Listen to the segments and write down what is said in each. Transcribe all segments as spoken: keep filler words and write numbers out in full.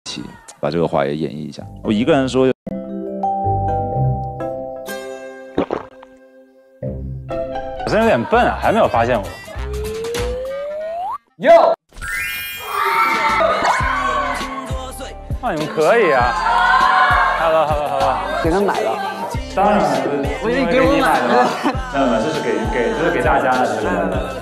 起把这个话也演绎一下。我一个人说， 我真有点笨啊，还没有发现我。 哟， 哇，你们可以啊 ！Hello Hello Hello， 给他买了。 当然是， 我以为给我买的。 没有没有，这是给给这是给大家的，这是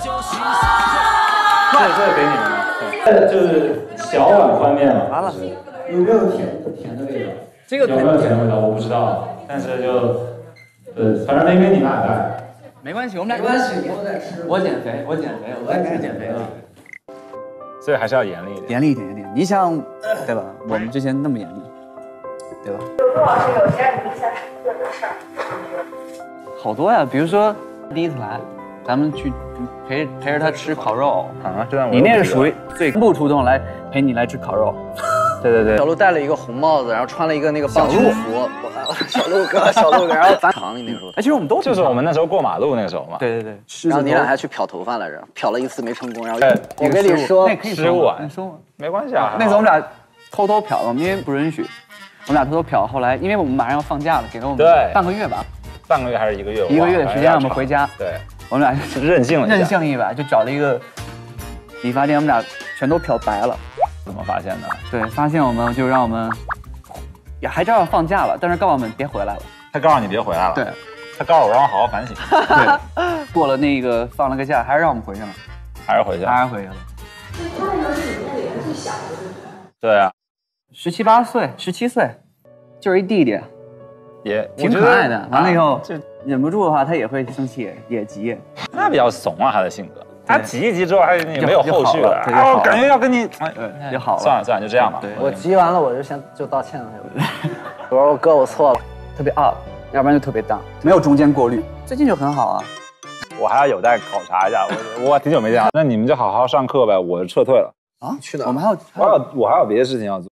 这这是给你们的，对，就是小碗宽面嘛。 完了， 有没有甜甜的味道？ 这个有没有甜的味道？我不知道，但是就呃，反正没给你俩带。 没关系，我们俩没关系，以后再吃。我减肥，我减肥，我也开始减肥了。 所以还是要严厉一点。 严厉一点，严厉一点。你想，对吧？我们之前那么严厉，对吧？ 陆老师有家里印象深刻的事儿。 好多呀，比如说第一次来，咱们去陪陪着他吃烤肉啊，这样你那是属于最不出动来陪你来吃烤肉。 对对对， 小鹿戴了一个红帽子，然后穿了一个那个棒球服。小鹿哥，小鹿哥，然后咱厂里那个时候， 哎，其实我们都就是我们那时候过马路那个时候嘛。 对对对， 然后你俩还去漂头发来着，漂了一次没成功，然后我跟你说，那可以失误啊， 你说没关系啊。 那次我们俩偷偷漂了，因为不允许，我们俩偷偷漂。后来因为我们马上要放假了，给了我们半个月吧， 半个月还是一个月？ 一个月的时间让我们回家。 对， 我们俩任性了， 任性一把，就找了一个理发店，我们俩全都漂白了。 怎么发现的？ 对，发现我们就让我们也还照样放假了，但是告诉我们别回来了。 他告诉你别回来了。 对， 他告诉我让我好好反省。 对，过了那个放了个假，还是让我们回去了， 还是回去了， 还是回去了。 他那时候是你们那里人最小的，对不对？ 对啊， 十七八岁，十七岁，就是一弟弟， 也挺可爱的。完了以后，就忍不住的话，他也会生气，也急。 他比较怂啊，他的性格。他急一急之后，他也没有后续了。 啊， 我感觉要跟你， 哎，就好了。 算了算了，就这样吧。 我急完了，我就先就道歉了。我说哥，我错了， 特别 up， 要不然就特别 down， 没有中间过滤。最近就很好啊。 我还要有待考察一下，我我挺久没见了。那你们就好好上课呗，我撤退了。 啊？ 去哪？ 我们还有， 我还有我还有别的事情要做。